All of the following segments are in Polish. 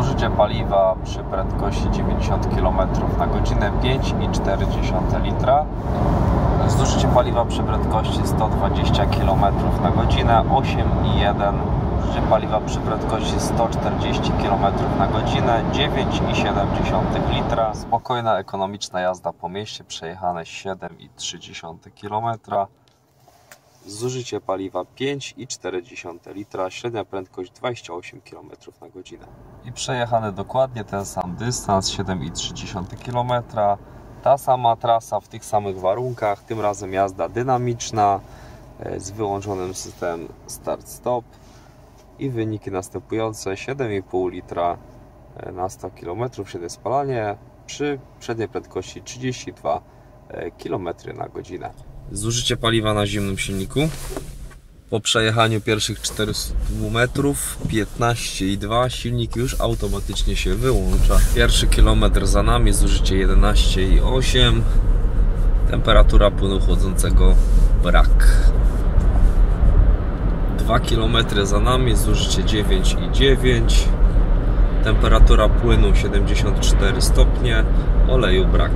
Zużycie paliwa przy prędkości 90 km na godzinę 5,4 litra. Zużycie paliwa przy prędkości 120 km na godzinę 8,1. Zużycie paliwa przy prędkości 140 km na godzinę 9,7 litra. Spokojna, ekonomiczna jazda po mieście, przejechane 7,3 km. Zużycie paliwa 5,4 litra, średnia prędkość 28 km na godzinę. I przejechany dokładnie ten sam dystans, 7,3 km. Ta sama trasa w tych samych warunkach, tym razem jazda dynamiczna z wyłączonym systemem start-stop. I wyniki następujące: 7,5 litra na 100 km średnie spalanie przy przedniej prędkości 32 km na godzinę. Zużycie paliwa na zimnym silniku po przejechaniu pierwszych 400 metrów 15,2, silnik już automatycznie się wyłącza. Pierwszy kilometr za nami, zużycie 11,8, temperatura płynu chłodzącego brak. 2 km za nami, zużycie 9,9, temperatura płynu 74 stopnie, oleju brak.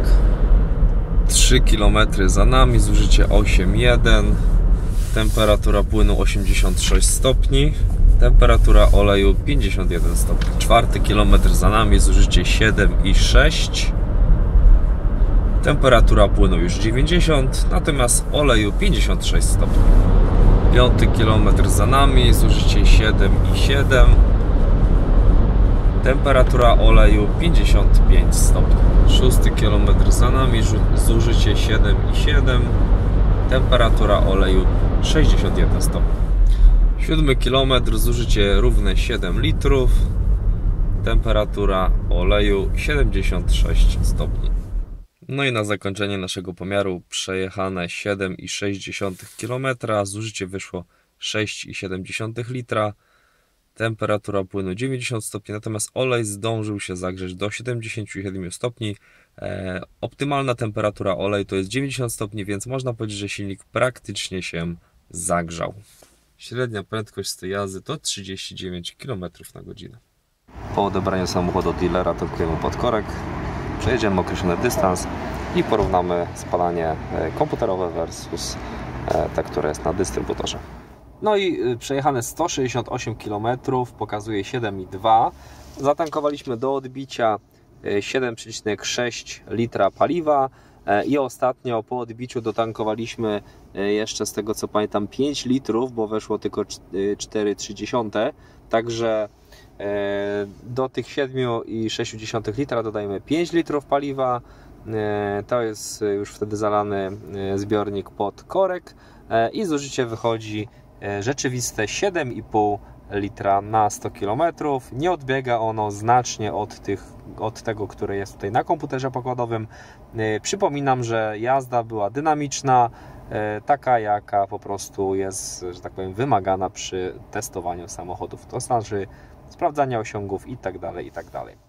3 km za nami, zużycie 8,1, temperatura płynu 86 stopni, temperatura oleju 51 stopni. 4 km za nami, zużycie 7,6, temperatura płynu już 90, natomiast oleju 56 stopni. 5 km za nami, zużycie 7,7, temperatura oleju 55 stopni. 6 km za nami, zużycie 7,7, temperatura oleju 61 stopni. 7 km, zużycie równe 7 litrów, temperatura oleju 76 stopni. No i na zakończenie naszego pomiaru przejechane 7,6 km, zużycie wyszło 6,7 litra, temperatura płynu 90 stopni, natomiast olej zdążył się zagrzeć do 77 stopni. Optymalna temperatura oleju to jest 90 stopni, więc można powiedzieć, że silnik praktycznie się zagrzał. Średnia prędkość z tej jazdy to 39 km na godzinę. Po odebraniu samochodu od dealera tankujemy pod korek, przejedziemy określony dystans i porównamy spalanie komputerowe versus te, które jest na dystrybutorze. No i przejechane 168 km, pokazuje 7,2. Zatankowaliśmy do odbicia 7,6 litra paliwa i ostatnio po odbiciu dotankowaliśmy jeszcze, z tego co pamiętam, 5 litrów, bo weszło tylko 4,3. Także do tych 7,6 litra dodajemy 5 litrów paliwa. To jest już wtedy zalany zbiornik pod korek i zużycie wychodzi rzeczywiste 7,5 litra na 100 km. Nie odbiega ono znacznie od tego, które jest tutaj na komputerze pokładowym. Przypominam, że jazda była dynamiczna, taka jaka po prostu jest, że tak powiem, wymagana przy testowaniu samochodów. To znaczy sprawdzania osiągów itd.